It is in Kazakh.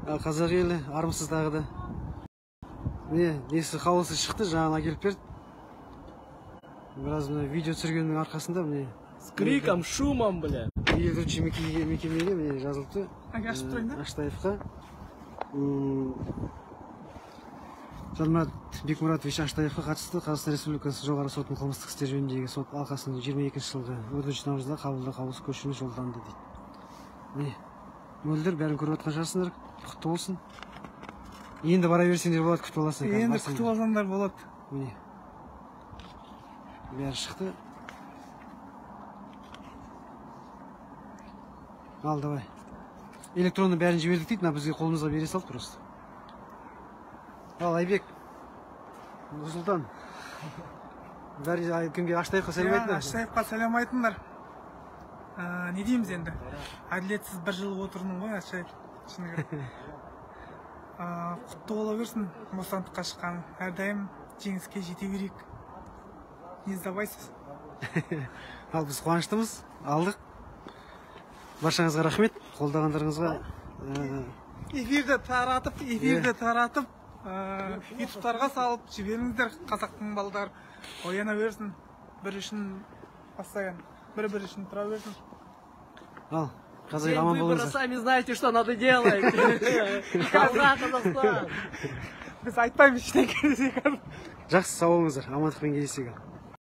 Қазақ елі армысыз тағы да. Міне, несі қаулысы шықты, жаңа келіп берді. Біраз видео түсіргеннің арқасында міне. С криком, шумом, бля. Елдіруші мекемеге міне жазылыпты. Ашып тұрайын да? Аштаевқа. Жалмұрат Бекмұратович Аштаевқа қатысты Қазақстан Республикасы жоғары сотының қылмыстық істер жөніндегі сот алқасының 22 жылғы 4 наурызда қаулысы көшірме жолданды дейді. Міне, мөлдір бәрін көріп отқан шығарсыңдар, құтты болсын. Енді бара берсеңдер болады, күтіп аласың. Енді күтіп алсаңдар болады. Міне, бәрі шықты. Ал, давай. Электронны бәрін жібердік дейді, бізге қолымызға бере салды просто. Ал, Айбек, Нұрсұлтан, бәрі кімге Аштаевқа сәлем айтыңдар? Аштаевқа сәлем айтыңдар. Не дейміз енді? Әділетсіз бір жыл отырдың ғой, Аштаев. Құтты бола берсін, бостандыққа шыққан. Әрдайым жеңіске жете берейік. Не сдавайсыз. Ал, біз қуаныштымыз, алдық. Баршаңызға рахмет, қолдағандарыңызға. Эфирді таратып, ютубтарға салып жіберіңіздер, қазақтың балдар ояна берсін, бір үшін постоянно, бір үшін тұра берсін. Ал, қазір аман болыңыздар. Вы сами знаете, что надо делать. Қазақстан. Біз айтпаймыз ештеңе. Жақсы, сау болыңыздар, амандықпен кездесейік.